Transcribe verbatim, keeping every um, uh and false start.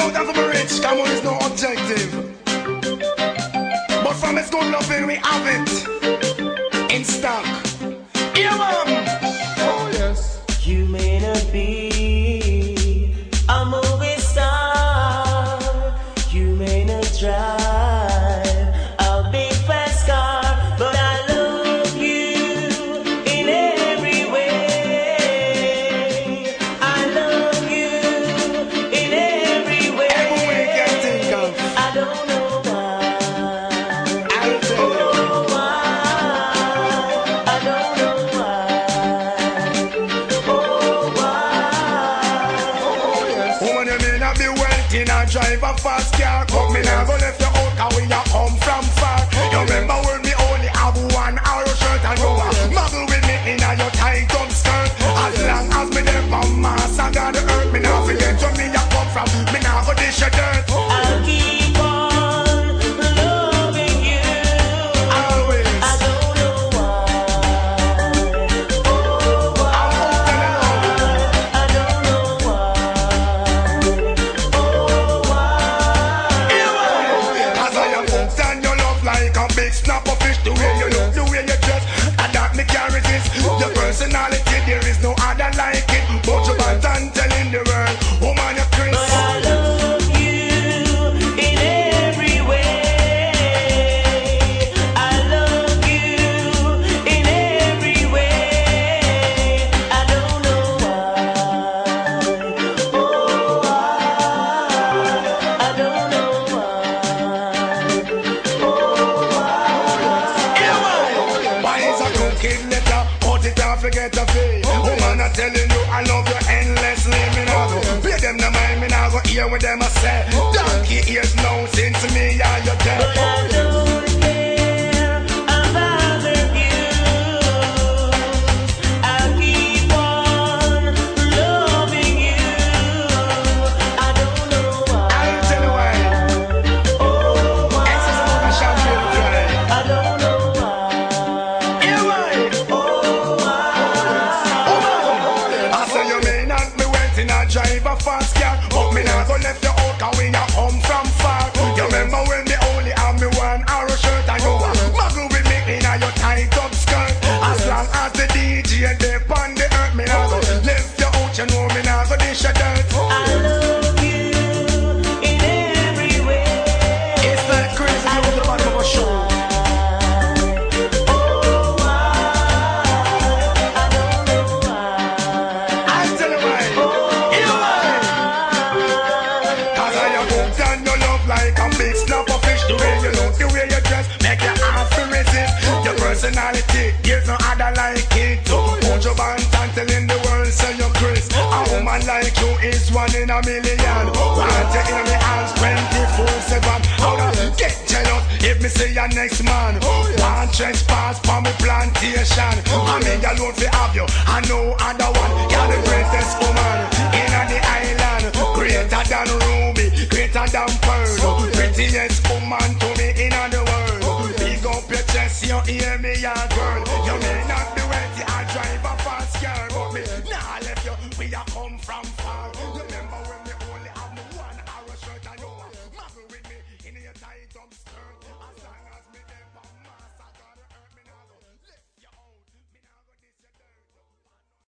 out of a rich, come on, it's no objective. But from its good loving, we have it in stock. Yeah, man. Oh, yes. You may not be a movie star, you may not drive a big fast car, but I love you in every way. I love you in every way. Every way you can think of. I don't know why. I'll tell you. Oh, why? I don't know why. Oh, why? Oh, yes. Woman, you may not be wealthy, not drive a fast car, but me nah go left you out, cause we a come from far. You remember when me only have one arrow shirt and you a muggle with me in a your tight up skirt. As long as me there from Mars and God the earth, me nah forget where me a come from, me nah go dish your dirt. I'll keep on loving you. Always. I don't know why. Oh, why? I don't know why. Oh, why? As I am hooked on your love like a big snapper fish. The way you look, the way you dress, and that me can't resist. Your personality, there is no other like it. But you bad and telling the world, woman, you're Chris. But I love you in every way. I love you in every way. I don't know why. Oh, why? I don't know why. Oh, why? Why is a cooking letter? Put it down, forget the fee. Woman, I'm telling you, I love you endlessly. Me now go pay them the mind, me now go hear what them a say. Donkey ears now since me and you But dead. I don't care about the views. I'll keep on loving you. I don't know why. I'll tell you why. Oh, why? This is a champion fly. I don't know why. Yeah, why? Oh, why? I say you may not be wealthy, not drive a fast car, but me not go left you out, cause we a come from far. You remember when me only have me one arrow shirt and you a muggle with me in a your tight up skirt. As long as the D J dey on the earth, me not go left you out, you know me not go dish your dirt. I love you in every way. It's like crazy on the bottom of a show. Oh, why? I don't know why. I'll tell you why. Yeah, why? Cause I am hooked on your love like a big snapper fish. The way you look, the way you dress, make you have to resist. Your personality, there's no other like it. Put your band and telling the world, say you're Chris. A woman like you is one in a million. Want you in my hands twenty-four seven. How to get jealous if me say your next man. Want trespass from me plantation. I mean alone fi have you, I know other one. You're the greatest woman in the island. Greater than Ruby, greater than Pearl. Prettiest woman to me in the world. Big up your chest, you hear me, young girl. You may not be wealthy, I drive a fast car, but me